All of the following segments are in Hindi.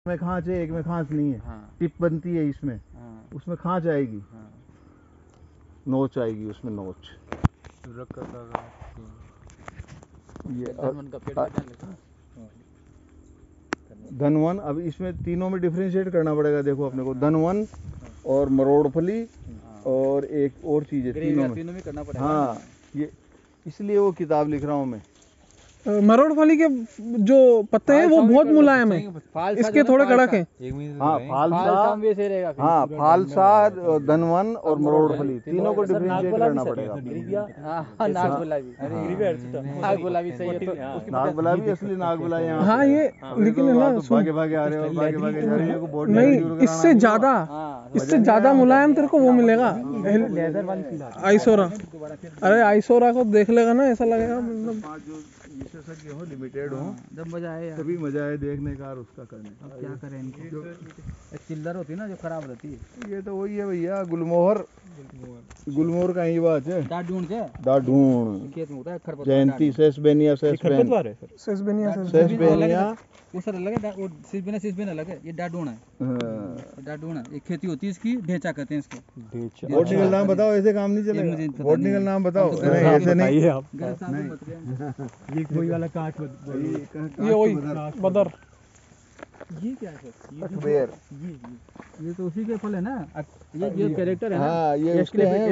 में खांच है, एक में खांच नहीं है। हाँ। टिप बनती है इसमें। हाँ। उसमें खांच आएगी। हाँ। नोच आएगी उसमें, नोच। ये धन वन। अब इसमें तीनों में डिफरेंशिएट करना पड़ेगा। देखो अपने को धन वन और मरोड़फली और एक और चीज है, तीनों में करना पड़ेगा। हाँ, ये इसलिए वो किताब लिख रहा हूँ मैं। मरोड़फली के जो पत्ते हैं वो बहुत मुलायम है, इसके थोड़े कड़क हैं। हाँ, फालसा, धनवन और मरोड़फली तीनों को डिफरेंशिएट करना पड़ेगा। नागबुला असली नागबुला यहाँ। हाँ, ये लेकिन है ना, भागे भागे आ रहे हो, भागे भागे जा रहे हो। नहीं, इससे ज्यादा मुलायम तेरे को वो मिलेगा, लेदर वाली फील आती है। आइसोरा। अरे आइसोरा को देख लेगा ना, ऐसा लगेगा मतलब जो विशेषज्ञ हो, लिमिटेड हो, जब मजा आए यार। तभी मजा है देखने का और उसका करने का। अब क्या करें इनको, चिल्लर होती है ना जो खराब रहती है। ये तो वही है भैया, गुलमोहर। गुलमोहर का ही बात है। डाढूंढ के डाढूंढ खेत में होता है खरपतवार। जयंती सेसबेनिया सेसबेनिया वो सर अलग है, वो सिसबेना अलग है। ये डाढूंढ है। डाढूंढ है, एक खेती होती है इसकी, ढेंचा कहते हैं इसको। बॉटनिकल नाम बताओ, ऐसे काम नहीं चलेगा। बॉटनिकल नाम बताओ, ऐसे नहीं। ये कोई वाला काट ये वही बदर। ये क्या है सर? अखबेर। ये तो उसी के फल है ना। ये कैरेक्टर है ना। हाँ, ये उसके हैं,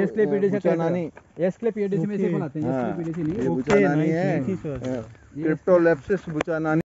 एस्क्लेपिएडेसी में से फल आते हैं। एस्क्लेपिएडेसी नहीं, ये बुचानानी है। क्रिप्टोलेप्सिस बुचानानी।